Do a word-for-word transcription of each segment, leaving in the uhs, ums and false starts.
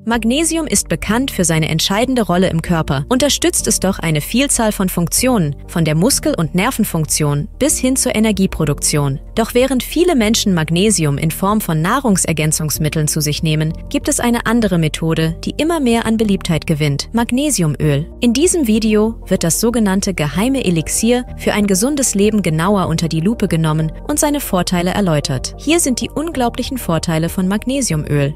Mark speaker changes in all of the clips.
Speaker 1: Magnesium ist bekannt für seine entscheidende Rolle im Körper, unterstützt es doch eine Vielzahl von Funktionen, von der Muskel- und Nervenfunktion bis hin zur Energieproduktion. Doch während viele Menschen Magnesium in Form von Nahrungsergänzungsmitteln zu sich nehmen, gibt es eine andere Methode, die immer mehr an Beliebtheit gewinnt: Magnesiumöl. In diesem Video wird das sogenannte geheime Elixier für ein gesundes Leben genauer unter die Lupe genommen und seine Vorteile erläutert. Hier sind die unglaublichen Vorteile von Magnesiumöl.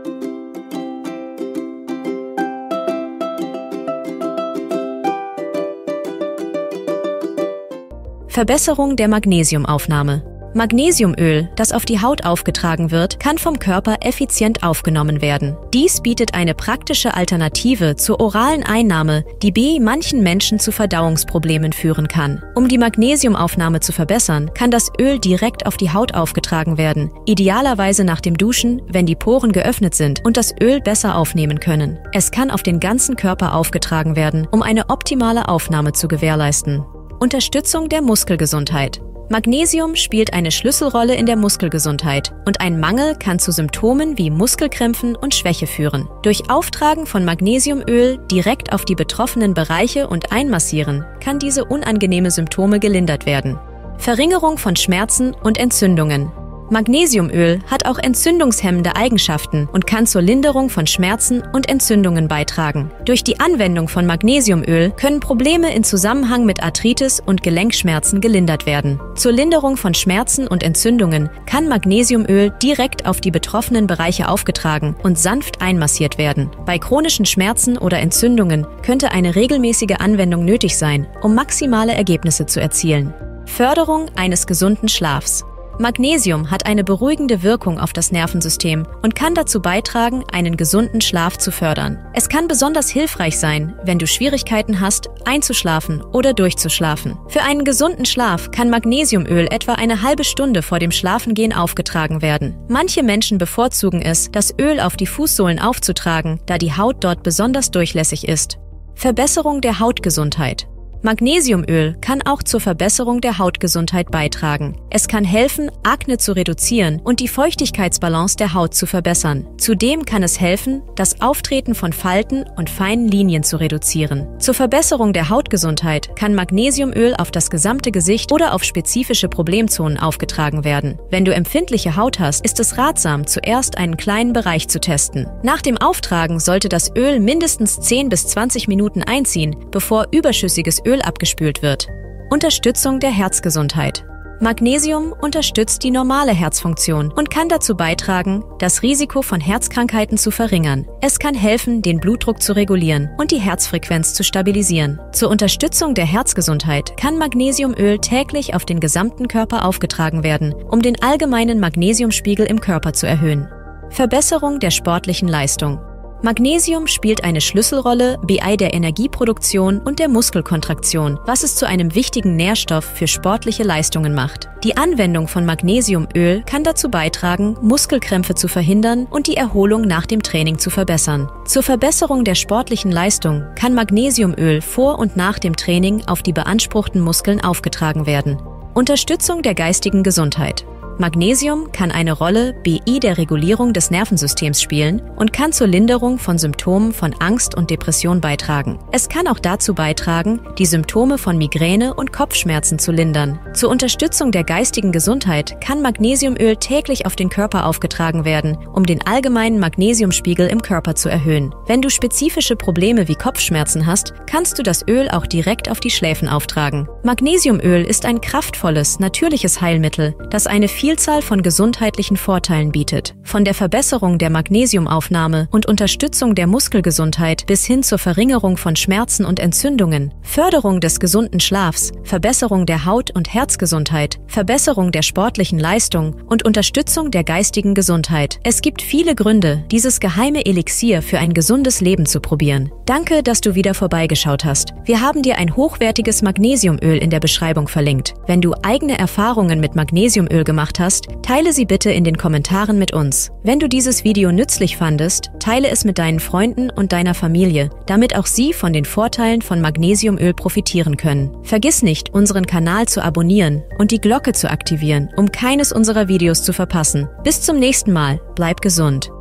Speaker 1: Verbesserung der Magnesiumaufnahme. Magnesiumöl, das auf die Haut aufgetragen wird, kann vom Körper effizient aufgenommen werden. Dies bietet eine praktische Alternative zur oralen Einnahme, die bei manchen Menschen zu Verdauungsproblemen führen kann. Um die Magnesiumaufnahme zu verbessern, kann das Öl direkt auf die Haut aufgetragen werden, idealerweise nach dem Duschen, wenn die Poren geöffnet sind und das Öl besser aufnehmen können. Es kann auf den ganzen Körper aufgetragen werden, um eine optimale Aufnahme zu gewährleisten. Unterstützung der Muskelgesundheit. Magnesium spielt eine Schlüsselrolle in der Muskelgesundheit und ein Mangel kann zu Symptomen wie Muskelkrämpfen und Schwäche führen. Durch Auftragen von Magnesiumöl direkt auf die betroffenen Bereiche und Einmassieren kann diese unangenehme Symptome gelindert werden. Verringerung von Schmerzen und Entzündungen. Magnesiumöl hat auch entzündungshemmende Eigenschaften und kann zur Linderung von Schmerzen und Entzündungen beitragen. Durch die Anwendung von Magnesiumöl können Probleme in Zusammenhang mit Arthritis und Gelenkschmerzen gelindert werden. Zur Linderung von Schmerzen und Entzündungen kann Magnesiumöl direkt auf die betroffenen Bereiche aufgetragen und sanft einmassiert werden. Bei chronischen Schmerzen oder Entzündungen könnte eine regelmäßige Anwendung nötig sein, um maximale Ergebnisse zu erzielen. Förderung eines gesunden Schlafs. Magnesium hat eine beruhigende Wirkung auf das Nervensystem und kann dazu beitragen, einen gesunden Schlaf zu fördern. Es kann besonders hilfreich sein, wenn du Schwierigkeiten hast, einzuschlafen oder durchzuschlafen. Für einen gesunden Schlaf kann Magnesiumöl etwa eine halbe Stunde vor dem Schlafengehen aufgetragen werden. Manche Menschen bevorzugen es, das Öl auf die Fußsohlen aufzutragen, da die Haut dort besonders durchlässig ist. Verbesserung der Hautgesundheit. Magnesiumöl kann auch zur Verbesserung der Hautgesundheit beitragen. Es kann helfen, Akne zu reduzieren und die Feuchtigkeitsbalance der Haut zu verbessern. Zudem kann es helfen, das Auftreten von Falten und feinen Linien zu reduzieren. Zur Verbesserung der Hautgesundheit kann Magnesiumöl auf das gesamte Gesicht oder auf spezifische Problemzonen aufgetragen werden. Wenn du empfindliche Haut hast, ist es ratsam, zuerst einen kleinen Bereich zu testen. Nach dem Auftragen sollte das Öl mindestens zehn bis zwanzig Minuten einziehen, bevor überschüssiges Öl abgespült wird. Unterstützung der Herzgesundheit. Magnesium unterstützt die normale Herzfunktion und kann dazu beitragen, das Risiko von Herzkrankheiten zu verringern. Es kann helfen, den Blutdruck zu regulieren und die Herzfrequenz zu stabilisieren. Zur Unterstützung der Herzgesundheit kann Magnesiumöl täglich auf den gesamten Körper aufgetragen werden, um den allgemeinen Magnesiumspiegel im Körper zu erhöhen. Verbesserung der sportlichen Leistung. Magnesium spielt eine Schlüsselrolle bei der Energieproduktion und der Muskelkontraktion, was es zu einem wichtigen Nährstoff für sportliche Leistungen macht. Die Anwendung von Magnesiumöl kann dazu beitragen, Muskelkrämpfe zu verhindern und die Erholung nach dem Training zu verbessern. Zur Verbesserung der sportlichen Leistung kann Magnesiumöl vor und nach dem Training auf die beanspruchten Muskeln aufgetragen werden. Unterstützung der geistigen Gesundheit. Magnesium kann eine Rolle bei der Regulierung des Nervensystems spielen und kann zur Linderung von Symptomen von Angst und Depression beitragen. Es kann auch dazu beitragen, die Symptome von Migräne und Kopfschmerzen zu lindern. Zur Unterstützung der geistigen Gesundheit kann Magnesiumöl täglich auf den Körper aufgetragen werden, um den allgemeinen Magnesiumspiegel im Körper zu erhöhen. Wenn du spezifische Probleme wie Kopfschmerzen hast, kannst du das Öl auch direkt auf die Schläfen auftragen. Magnesiumöl ist ein kraftvolles, natürliches Heilmittel, das eine Vielzahl von gesundheitlichen Vorteilen bietet. Von der Verbesserung der Magnesiumaufnahme und Unterstützung der Muskelgesundheit bis hin zur Verringerung von Schmerzen und Entzündungen, Förderung des gesunden Schlafs, Verbesserung der Haut- und Herzgesundheit, Verbesserung der sportlichen Leistung und Unterstützung der geistigen Gesundheit. Es gibt viele Gründe, dieses geheime Elixier für ein gesundes Leben zu probieren. Danke, dass du wieder vorbeigeschaut hast. Wir haben dir ein hochwertiges Magnesiumöl in der Beschreibung verlinkt. Wenn du eigene Erfahrungen mit Magnesiumöl gemacht hast, teile sie bitte in den Kommentaren mit uns. Wenn du dieses Video nützlich fandest, teile es mit deinen Freunden und deiner Familie, damit auch sie von den Vorteilen von Magnesiumöl profitieren können. Vergiss nicht, unseren Kanal zu abonnieren und die Glocke zu aktivieren, um keines unserer Videos zu verpassen. Bis zum nächsten Mal, bleib gesund.